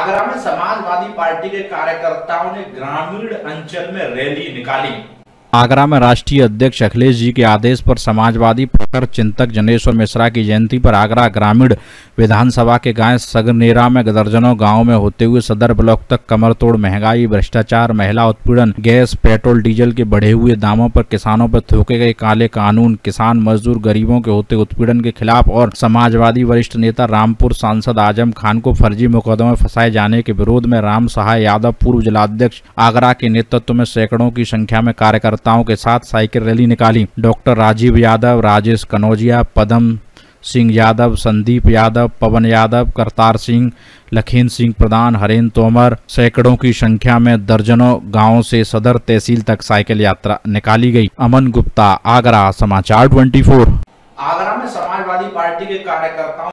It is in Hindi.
आगरा में समाजवादी पार्टी के कार्यकर्ताओं ने ग्रामीण अंचल में रैली निकाली। आगरा में राष्ट्रीय अध्यक्ष अखिलेश जी के आदेश पर समाजवादी प्रखर चिंतक जनेश्वर मिश्रा की जयंती पर आगरा ग्रामीण विधानसभा के गांव सगनेरा में दर्जनों गांवों में होते हुए सदर ब्लॉक तक कमर तोड़ महंगाई, भ्रष्टाचार, महिला उत्पीड़न, गैस, पेट्रोल, डीजल के बढ़े हुए दामों पर किसानों पर थोके गए काले कानून, किसान मजदूर गरीबों के होते उत्पीड़न के खिलाफ और समाजवादी वरिष्ठ नेता रामपुर सांसद आजम खान को फर्जी मुकदमे में फंसाए जाने के विरोध में राम सहाय यादव पूर्व जिलाध्यक्ष आगरा के नेतृत्व में सैकड़ों की संख्या में कार्यकर्ताओं के साथ साइकिल रैली निकाली। डॉक्टर राजीव यादव, राजेश कनौजिया, पदम सिंह यादव, संदीप यादव, पवन यादव, करतार सिंह, लखीन सिंह प्रधान, हरेंद्र तोमर सैकड़ों की संख्या में दर्जनों गांवों से सदर तहसील तक साइकिल यात्रा निकाली गई। अमन गुप्ता, आगरा, समाचार 24। आगरा में समाजवादी पार्टी के कार्यकर्ताओं